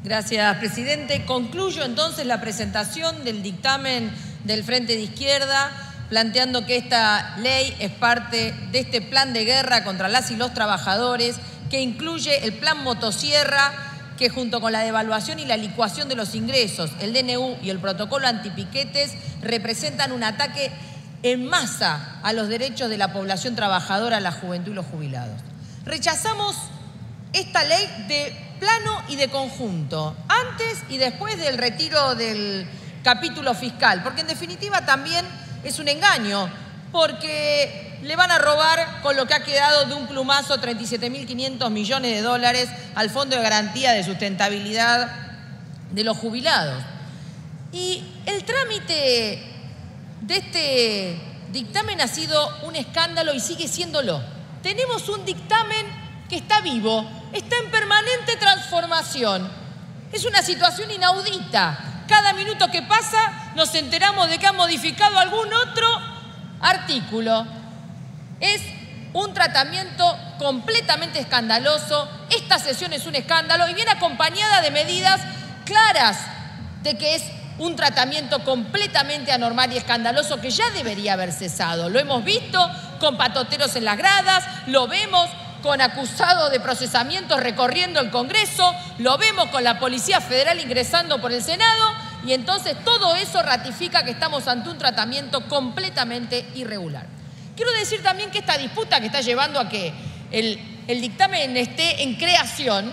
Gracias, presidente. Concluyo entonces la presentación del dictamen del Frente de Izquierda, planteando que esta ley es parte de este plan de guerra contra las y los trabajadores, que incluye el plan motosierra, que junto con la devaluación y la licuación de los ingresos, el DNU y el protocolo antipiquetes, representan un ataque en masa a los derechos de la población trabajadora, la juventud y los jubilados. Rechazamos esta ley de plano y de conjunto, antes y después del retiro del capítulo fiscal, porque en definitiva también es un engaño, porque le van a robar con lo que ha quedado de un plumazo 37.500 millones de dólares al Fondo de Garantía de Sustentabilidad de los Jubilados. Y el trámite de este dictamen ha sido un escándalo y sigue siéndolo. Tenemos un dictamen que está vivo, está en permanente transformación. Es una situación inaudita. Cada minuto que pasa nos enteramos de que han modificado algún otro artículo. Es un tratamiento completamente escandaloso. Esta sesión es un escándalo y viene acompañada de medidas claras de que es un tratamiento completamente anormal y escandaloso que ya debería haber cesado. Lo hemos visto con patoteros en las gradas, lo vemos con acusados de procesamiento recorriendo el Congreso, lo vemos con la Policía Federal ingresando por el Senado, y entonces todo eso ratifica que estamos ante un tratamiento completamente irregular. Quiero decir también que esta disputa que está llevando a que el dictamen esté en creación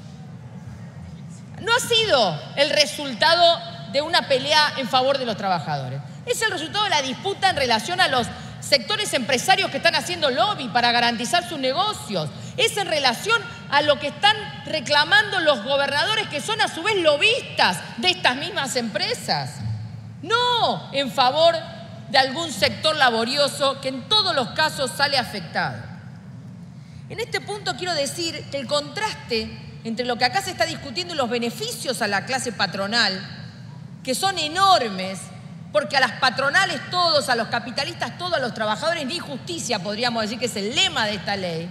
no ha sido el resultado de una pelea en favor de los trabajadores. Es el resultado de la disputa en relación a los sectores empresarios que están haciendo lobby para garantizar sus negocios. Es en relación a lo que están reclamando los gobernadores, que son a su vez lobistas de estas mismas empresas. No en favor de algún sector laborioso que en todos los casos sale afectado. En este punto quiero decir que el contraste entre lo que acá se está discutiendo y los beneficios a la clase patronal, que son enormes, porque a las patronales todos, a los capitalistas todos, a los trabajadores ni justicia, podríamos decir que es el lema de esta ley,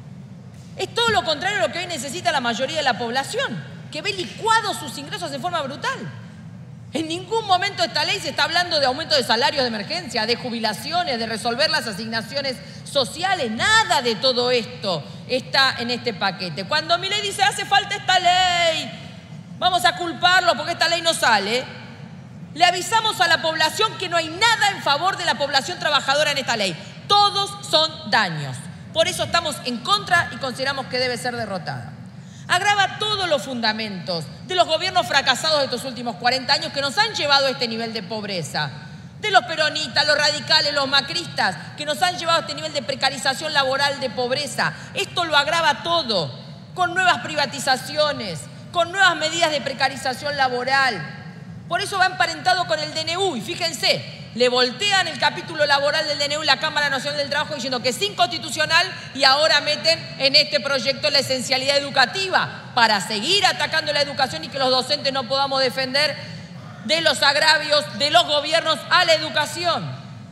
es todo lo contrario a lo que hoy necesita la mayoría de la población, que ve licuados sus ingresos en forma brutal. En ningún momento de esta ley se está hablando de aumento de salarios de emergencia, de jubilaciones, de resolver las asignaciones sociales, nada de todo esto está en este paquete. Cuando Milei dice hace falta esta ley, vamos a culparlo porque esta ley no sale, le avisamos a la población que no hay nada en favor de la población trabajadora en esta ley. Todos son daños. Por eso estamos en contra y consideramos que debe ser derrotada. Agrava todos los fundamentos de los gobiernos fracasados de estos últimos 40 años que nos han llevado a este nivel de pobreza. De los peronistas, los radicales, los macristas, que nos han llevado a este nivel de precarización laboral, de pobreza. Esto lo agrava todo, con nuevas privatizaciones, con nuevas medidas de precarización laboral. Por eso va emparentado con el DNU. Y fíjense, le voltean el capítulo laboral del DNU y la Cámara Nacional del Trabajo diciendo que es inconstitucional, y ahora meten en este proyecto la esencialidad educativa para seguir atacando la educación y que los docentes no podamos defender de los agravios de los gobiernos a la educación.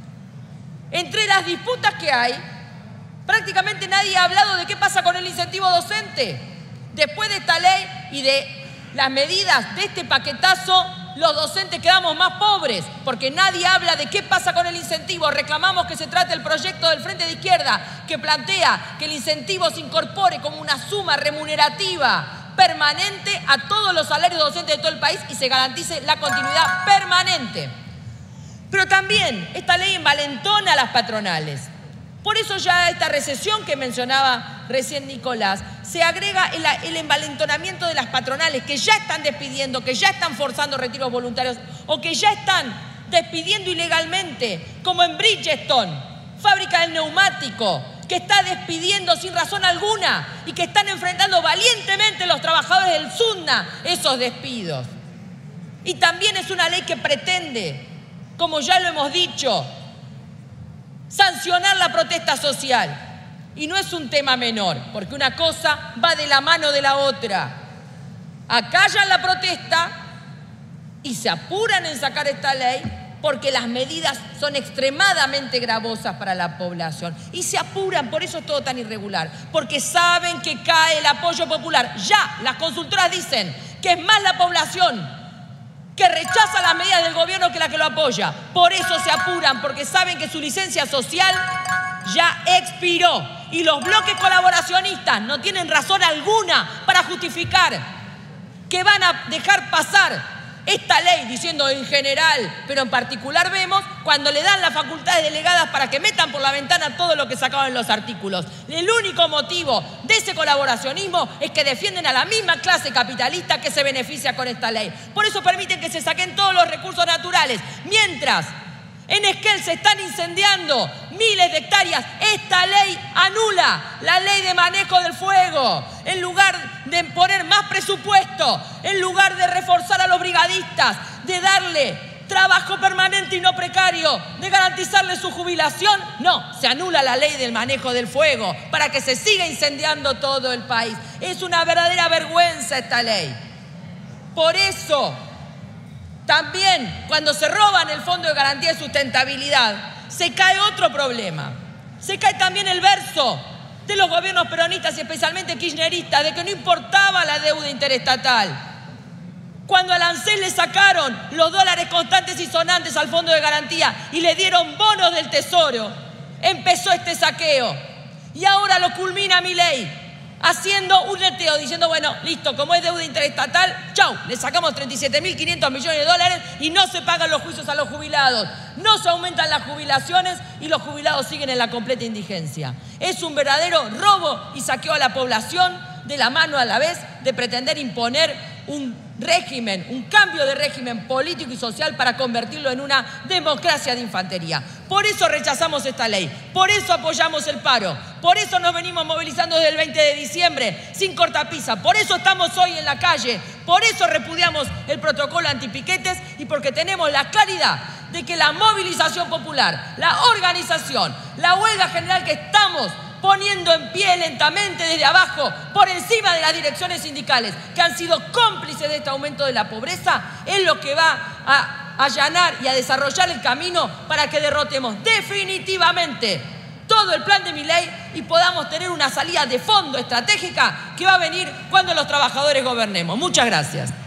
Entre las disputas que hay, prácticamente nadie ha hablado de qué pasa con el incentivo docente. Después de esta ley y de las medidas de este paquetazo, los docentes quedamos más pobres, porque nadie habla de qué pasa con el incentivo. Reclamamos que se trate el proyecto del Frente de Izquierda, que plantea que el incentivo se incorpore como una suma remunerativa permanente a todos los salarios docentes de todo el país y se garantice la continuidad permanente. Pero también esta ley envalentona a las patronales. Por eso ya a esta recesión que mencionaba recién Nicolás, se agrega el envalentonamiento de las patronales que ya están despidiendo, que ya están forzando retiros voluntarios o que ya están despidiendo ilegalmente, como en Bridgestone, fábrica del neumático, que está despidiendo sin razón alguna y que están enfrentando valientemente los trabajadores del Sunda esos despidos. Y también es una ley que pretende, como ya lo hemos dicho, sancionar la protesta social. Y no es un tema menor, porque una cosa va de la mano de la otra. Acallan la protesta y se apuran en sacar esta ley porque las medidas son extremadamente gravosas para la población. Y se apuran, por eso es todo tan irregular, porque saben que cae el apoyo popular. Ya, las consultoras dicen que es más la población que rechaza las medidas del gobierno que la que lo apoya. Por eso se apuran, porque saben que su licencia social ya expiró. Y los bloques colaboracionistas no tienen razón alguna para justificar que van a dejar pasar esta ley, diciendo en general, pero en particular vemos, cuando le dan las facultades delegadas para que metan por la ventana todo lo que sacaban en los artículos. El único motivo de ese colaboracionismo es que defienden a la misma clase capitalista que se beneficia con esta ley. Por eso permiten que se saquen todos los recursos naturales. Mientras en Esquel se están incendiando miles de hectáreas, esta ley anula la ley de manejo del fuego. En lugar de poner más presupuesto, en lugar de reforzar a los brigadistas, de darle trabajo permanente y no precario, de garantizarle su jubilación, no, se anula la ley del manejo del fuego para que se siga incendiando todo el país. Es una verdadera vergüenza esta ley. Por eso, también cuando se roban el Fondo de Garantía de Sustentabilidad, se cae otro problema. Se cae también el verso de los gobiernos peronistas y especialmente kirchneristas de que no importaba la deuda interestatal. Cuando al ANSES le sacaron los dólares constantes y sonantes al Fondo de Garantía y le dieron bonos del Tesoro, empezó este saqueo. Y ahora lo culmina Milei, haciendo un neteo, diciendo, bueno, listo, como es deuda interestatal, chau, le sacamos 37.500 millones de dólares y no se pagan los juicios a los jubilados, no se aumentan las jubilaciones y los jubilados siguen en la completa indigencia. Es un verdadero robo y saqueo a la población de la mano a la vez de pretender imponer un régimen, un cambio de régimen político y social para convertirlo en una democracia de infantería. Por eso rechazamos esta ley, por eso apoyamos el paro, por eso nos venimos movilizando desde el 20 de diciembre sin cortapisa, por eso estamos hoy en la calle, por eso repudiamos el protocolo antipiquetes y porque tenemos la claridad de que la movilización popular, la organización, la huelga general que estamos poniendo en pie lentamente desde abajo, por encima de las direcciones sindicales, que han sido cómplices de este aumento de la pobreza, es lo que va a allanar y a desarrollar el camino para que derrotemos definitivamente todo el plan de Milei y podamos tener una salida de fondo estratégica que va a venir cuando los trabajadores gobernemos. Muchas gracias.